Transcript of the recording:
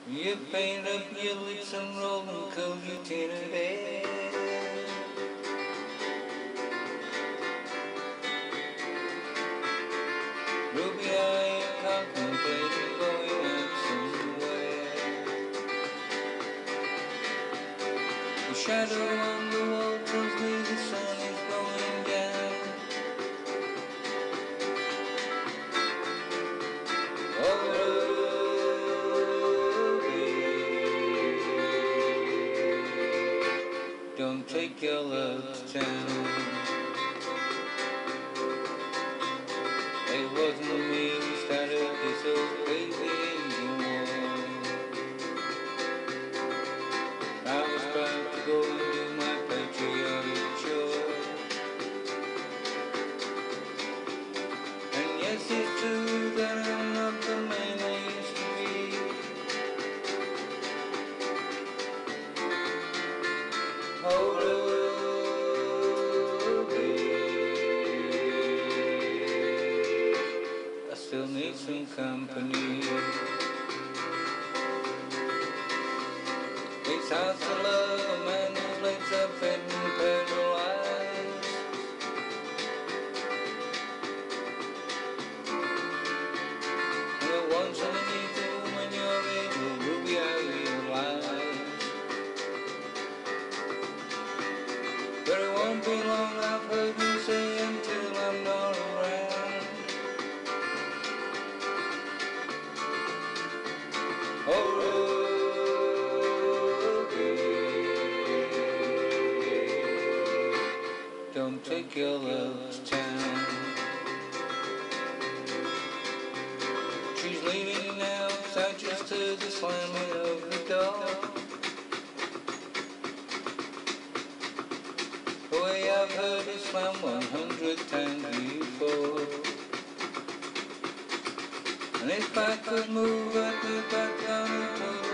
You paint up your lips and roll them 'cause you tin a bed. Ruby eye contemplating going out somewhere. The shadow on the wall tells me the sun is going down. Oh, don't take your love to town. It wasn't me who started this old crazy engine war. I was proud to go and do my patriotic chore. And yes, it's true that I'm not the man I used to be. Hold on. Still need some company. It's hard to love a man whose legs are fed and paralyzed. And the once underneath the woman you're able, Ruby, I realize. But it won't be long, I've heard you say, until I'm not around. Oh, Ruby, don't take your love to town. She's leaving now, 'cause I just heard the slamming of the door. The way I've heard it slam 100 times before. And if I could move, I'd move back down and